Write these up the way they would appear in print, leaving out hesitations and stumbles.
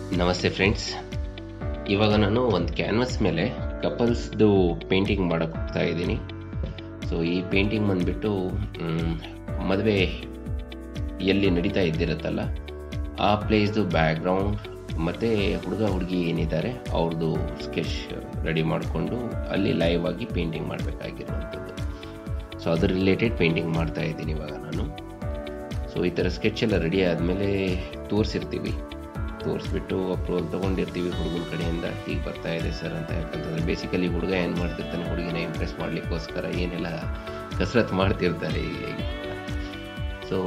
ನಮಸ್ತೆ ಫ್ರೆಂಡ್ಸ್. ಇವಾಗ ನಾನು ಒಂದು ಕ್ಯಾನ್ವಸ್ ಮೇಲೆ ಕಪಲ್ಸ್ದು ಪೇಂಟಿಂಗ್ ಮಾಡೋಕ್ಕೆ ಹೋಗ್ತಾ ಇದ್ದೀನಿ. ಸೊ ಈ ಪೇಂಟಿಂಗ್ ಬಂದುಬಿಟ್ಟು ಮದುವೆ ಎಲ್ಲಿ ನಡೀತಾ ಇದ್ದಿರುತ್ತಲ್ಲ ಆ ಪ್ಲೇಸ್ದು ಬ್ಯಾಕ್ಗ್ರೌಂಡ್ ಮತ್ತು ಹುಡುಗ ಹುಡುಗಿ ಏನಿದ್ದಾರೆ ಅವ್ರದ್ದು ಸ್ಕೆಚ್ ರೆಡಿ ಮಾಡಿಕೊಂಡು ಅಲ್ಲಿ ಲೈವ್ ಆಗಿ ಪೇಂಟಿಂಗ್ ಮಾಡಬೇಕಾಗಿರುವಂಥದ್ದು. ಸೊ ಅದ್ರ ರಿಲೇಟೆಡ್ ಪೇಂಟಿಂಗ್ ಮಾಡ್ತಾ ಇದ್ದೀನಿ ಇವಾಗ ನಾನು. ಸೊ ಈ ಥರ ಸ್ಕೆಚ್ ಎಲ್ಲ ರೆಡಿ ಆದಮೇಲೆ ತೋರಿಸ್ಬಿಟ್ಟು ಅಪ್ರೂವಲ್ ತೊಗೊಂಡಿರ್ತೀವಿ ಹುಡುಗನ ಕಡೆಯಿಂದ, ಹೀಗೆ ಬರ್ತಾ ಇದೆ ಸರ್ ಅಂತ. ಯಾಕಂತಂದರೆ ಬೇಸಿಕಲಿ ಹುಡುಗ ಏನು ಮಾಡ್ತಿರ್ತಾನೆ, ಹುಡುಗಿನ ಇಂಪ್ರೆಸ್ ಮಾಡಲಿಕ್ಕೋಸ್ಕರ ಏನೆಲ್ಲ ಕಸರತ್ತು ಮಾಡ್ತಿರ್ತಾರೆ ಈಗ. ಸೊ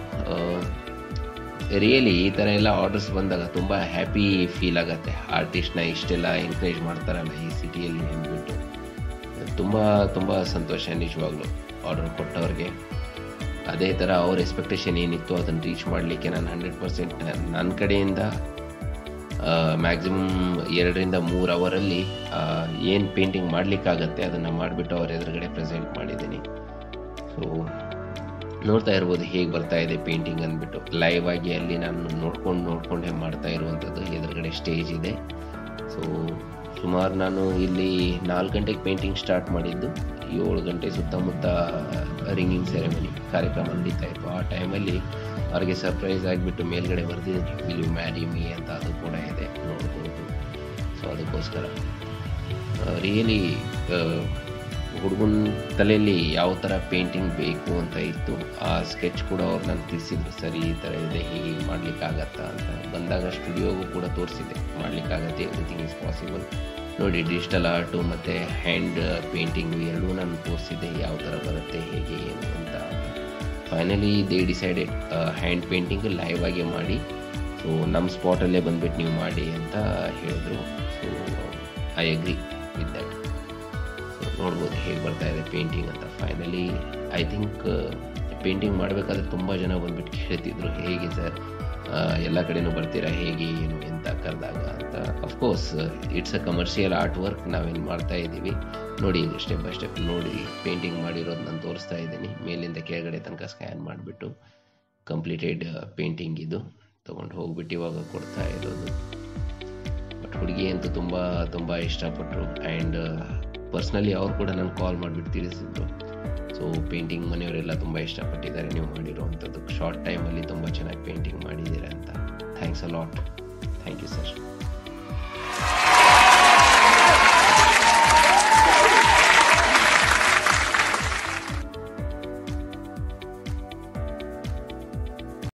ರಿಯಲಿ ಈ ಥರ ಎಲ್ಲ ಆರ್ಡರ್ಸ್ ಬಂದಾಗ ತುಂಬ ಹ್ಯಾಪಿ ಫೀಲ್ ಆಗುತ್ತೆ. ಆರ್ಟಿಸ್ಟ್ನ ಇಷ್ಟೆಲ್ಲ ಎಂಕರೇಜ್ ಮಾಡ್ತಾರಲ್ಲ ಈ ಸಿಟಿಯಲ್ಲಿ ಅಂದ್ಬಿಟ್ಟು ತುಂಬ ತುಂಬ ಸಂತೋಷ ನಿಜವಾಗ್ಲೂ ಆರ್ಡರ್ ಕೊಟ್ಟವ್ರಿಗೆ. ಅದೇ ಥರ ಅವ್ರ ಎಕ್ಸ್ಪೆಕ್ಟೇಷನ್ ಏನಿತ್ತು ಅದನ್ನು ರೀಚ್ ಮಾಡಲಿಕ್ಕೆ ನಾನು 100% ನನ್ನ ಕಡೆಯಿಂದ ಮ್ಯಾಕ್ಸಿಮಮ್ 2-3 ಅವರಲ್ಲಿ ಏನು ಪೇಂಟಿಂಗ್ ಮಾಡಲಿಕ್ಕಾಗತ್ತೆ ಅದನ್ನು ಮಾಡಿಬಿಟ್ಟು ಅವ್ರ ಎದುರುಗಡೆ ಪ್ರೆಸೆಂಟ್ ಮಾಡಿದ್ದೀನಿ. ಸೊ ನೋಡ್ತಾ ಇರ್ಬೋದು ಹೇಗೆ ಬರ್ತಾ ಇದೆ ಪೇಂಟಿಂಗ್ ಅಂದ್ಬಿಟ್ಟು. ಲೈವ್ ಆಗಿ ಅಲ್ಲಿ ನಾನು ನೋಡ್ಕೊಂಡೇ ಮಾಡ್ತಾ ಇರುವಂಥದ್ದು. ಎದುರುಗಡೆ ಸ್ಟೇಜ್ ಇದೆ. ಸೊ ಸುಮಾರು ನಾನು ಇಲ್ಲಿ 4 ಗಂಟೆಗೆ ಪೇಂಟಿಂಗ್ ಸ್ಟಾರ್ಟ್ ಮಾಡಿದ್ದು, 7 ಗಂಟೆ ಸುತ್ತಮುತ್ತ ರಿಂಗಿಂಗ್ ಸೆರೆಮನಿ ಕಾರ್ಯಕ್ರಮ ನಡೀತಾ ಇತ್ತು. ಆ ಟೈಮಲ್ಲಿ ಅವ್ರಿಗೆ ಸರ್ಪ್ರೈಸ್ ಆಗಿಬಿಟ್ಟು ಮೇಲ್ಗಡೆ ಬರೆದಿದ್ದೀನಿ ವಿಲ್ ಯು ಮ್ಯಾರಿ ಮೀ ಅಂತ, ಅದು ಕೂಡ ಇದೆ ನೋಡ್ಬೋದು. ಸೊ ಅದಕ್ಕೋಸ್ಕರ ರಿಯಲಿ ಹುಡುಗನ ತಲೆಯಲ್ಲಿ ಯಾವ ಥರ ಪೇಂಟಿಂಗ್ ಬೇಕು ಅಂತ ಇತ್ತು ಆ ಸ್ಕೆಚ್ ಕೂಡ ಅವ್ರು ನಾನು ತಿಳಿಸಿದ್ರು. ಸರಿ ಈ ಥರ ಇದೆ, ಹೀಗೆ ಮಾಡಲಿಕ್ಕಾಗತ್ತಾ ಅಂತ. ಬಂದಾಗ ಸ್ಟುಡಿಯೋಗೂ ಕೂಡ ತೋರಿಸಿದೆ, ಮಾಡಲಿಕ್ಕಾಗತ್ತೆ, ಎವ್ರಿಥಿಂಗ್ ಈಸ್ ಪಾಸಿಬಲ್. ನೋಡಿ ಡಿಜಿಟಲ್ ಆರ್ಟು ಮತ್ತು ಹ್ಯಾಂಡ್ ಪೇಂಟಿಂಗು ಎರಡೂ ನಾನು ತೋರಿಸಿದ್ದೆ ಯಾವ ಥರ ಬರುತ್ತೆ, ಹೇಗೆ ಏನು ಅಂತ. Finally they decided hand painting live ಆಗಿ ಮಾಡಿ, ಸೊ ನಮ್ಮ ಸ್ಪಾಟಲ್ಲೇ ಬಂದುಬಿಟ್ಟು ನೀವು ಮಾಡಿ ಅಂತ ಹೇಳಿದ್ರು. So I agree with that. So ನೋಡ್ಬೋದು ಹೇಗೆ ಬರ್ತಾ ಇದೆ ಪೇಂಟಿಂಗ್ ಅಂತ. ಫೈನಲಿ ಐ ಥಿಂಕ್ ಪೇಂಟಿಂಗ್ ಮಾಡಬೇಕಾದ್ರೆ ತುಂಬ ಜನ ಬಂದುಬಿಟ್ಟು ಕೇಳ್ತಿದ್ರು, ಹೇಗೆ ಸರ್ ಎಲ್ಲ ಕಡೆನೂ ಬರ್ತೀರಾ, ಹೇಗೆ ಏನು ಅಂತ ಕರೆದಾಗ ಅಂತ. Of course it's a commercial art work, ನಾವೇನು ಮಾಡ್ತಾ ಇದ್ದೀವಿ ನೋಡಿ. ಸ್ಟೆಪ್ ಬೈ ಸ್ಟೆಪ್ ನೋಡಿ ಪೇಂಟಿಂಗ್ ಮಾಡಿರೋದು ನಾನು ತೋರಿಸ್ತಾ ಇದ್ದೀನಿ. ಮೇಲಿಂದ ಕೆಳಗಡೆ ತನಕ ಸ್ಕ್ಯಾನ್ ಮಾಡಿಬಿಟ್ಟು ಕಂಪ್ಲೀಟೆಡ್ ಪೇಂಟಿಂಗ್ ಇದು ತೊಗೊಂಡು ಹೋಗ್ಬಿಟ್ಟು ಇವಾಗ ಕೊಡ್ತಾ ಇರೋದು. ಬಟ್ ಹುಡುಗಿ ಅಂತೂ ತುಂಬ ತುಂಬ ಇಷ್ಟಪಟ್ಟರು. ಆ್ಯಂಡ್ ಪರ್ಸ್ನಲಿ ಅವ್ರು ಕೂಡ ನಾನು ಕಾಲ್ ಮಾಡಿಬಿಟ್ಟು ತಿಳಿಸಿದ್ರು. ಸೊ ಪೇಂಟಿಂಗ್ ಮನೆಯವರೆಲ್ಲ ತುಂಬ ಇಷ್ಟಪಟ್ಟಿದ್ದಾರೆ ನೀವು ಮಾಡಿರೋವಂಥದ್ದು. ಶಾರ್ಟ್ ಟೈಮಲ್ಲಿ ತುಂಬ ಚೆನ್ನಾಗಿ ಪೇಂಟಿಂಗ್ ಮಾಡಿದ್ದೀರಾ ಅಂತ. Thanks a lot. Thank you sir.